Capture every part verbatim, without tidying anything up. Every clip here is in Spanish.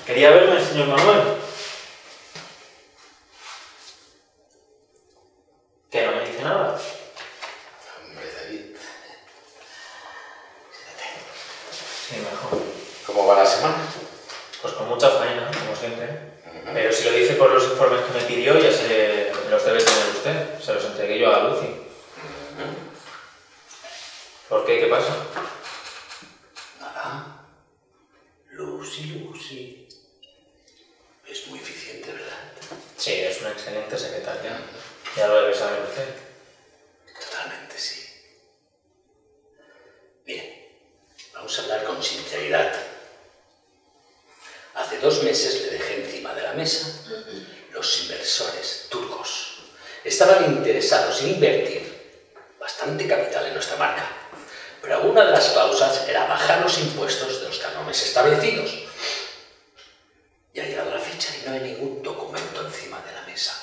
Quería verme el señor Manuel. ¿Que no me dice nada? Hombre, David. Sí, mejor. ¿Cómo va la semana? Pues con mucha faena, como siempre. Uh-huh. Pero si lo dice por los informes que me pidió, ya se los debe tener usted. Se los entregué yo a Lucy. Uh-huh. ¿Por qué? ¿Qué pasa? Nada. Lucy, Lucy. Es muy eficiente, ¿verdad? Sí, es una excelente secretaria. Ya lo debe saber usted. Totalmente, sí. Bien, vamos a hablar con sinceridad. Hace dos meses le dejé encima de la mesa. Los inversores turcos estaban interesados en invertir bastante capital en nuestra marca, pero una de las cláusulas era bajar los impuestos de los cánones establecidos. Y ha llegado la fecha y no hay ningún documento encima de la mesa.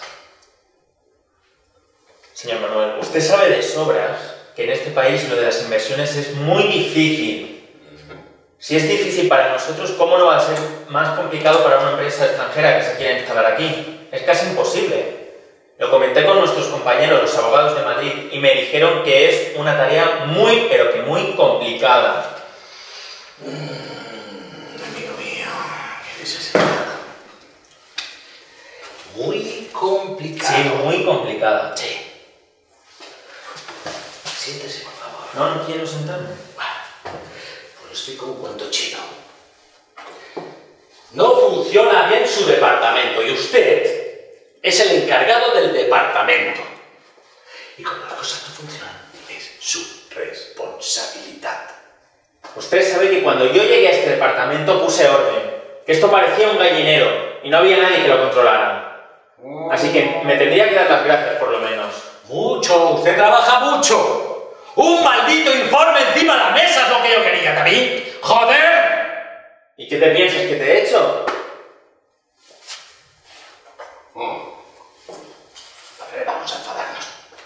Señor Manuel, usted sabe de sobras que en este país lo de las inversiones es muy difícil. Si es difícil para nosotros, ¿cómo no va a ser más complicado para una empresa extranjera que se quiera instalar aquí? Es casi imposible. Lo comenté con nuestros compañeros, los abogados de Madrid, y me dijeron que es una tarea muy, pero que muy complicada. Mm, amigo mío, ¿qué dices? Muy complicado. Sí, muy complicada. Sí. Siéntese, por favor. No, no quiero sentarme. Pues estoy como un cuento chino. No funciona bien su departamento y usted es el encargado del departamento. Y cuando las cosas no funcionan, es su responsabilidad. Usted sabe que cuando yo llegué a este departamento puse orden. Que esto parecía un gallinero y no había nadie que lo controlara. Así que me tendría que dar las gracias, por lo menos. Mucho, usted trabaja mucho. Un maldito informe encima de la mesa es lo que yo quería, David. ¡Joder! ¿Y qué te piensas que te he hecho? Mm. A ver, vamos a enfadarnos.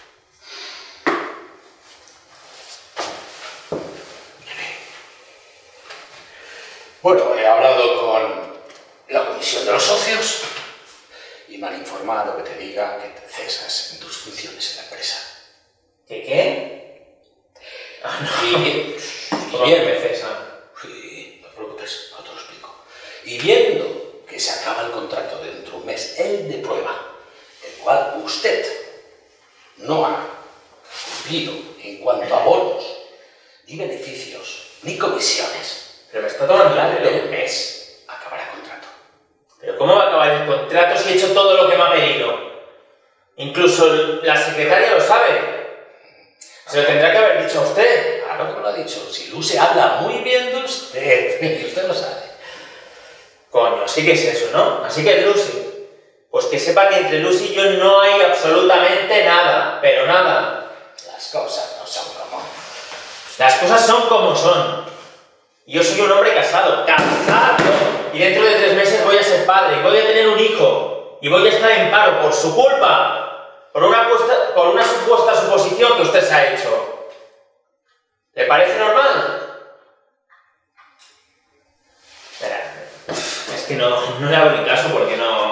Bueno, he hablado con la comisión de los socios y me han informado que te diga que te cesas en tus funciones en la empresa. ¿Qué qué? Ah, no. Y bien, ¿Cómo que me cesan? Sí, no te preocupes, no te lo explico. Y viendo que se acaba el contrato dentro de un mes, el de prueba, el cual usted no ha cumplido en cuanto a bonos, ni beneficios, ni comisiones, Pero me está tomando al el del pelo. mes acabará el contrato. ¿Pero cómo va a acabar el contrato si he hecho todo lo que me ha pedido? Incluso la secretaria lo sabe. Se lo tendrá que haber dicho a usted. Claro que me lo ha dicho. Si Lucy habla muy bien de usted, y usted lo sabe. Coño, así que es eso, ¿no? Así que es Lucy. Pues que sepa que entre Lucy y yo no hay absolutamente nada, pero nada. Las cosas no son como... Las cosas son como son. Yo soy un hombre casado, casado. Y dentro de tres meses voy a ser padre, y voy a tener un hijo. Y voy a estar en paro por su culpa. Por una, puesta, por una supuesta suposición que usted se ha hecho. ¿Le parece normal? Espera, es que no, no le hago ni caso porque no...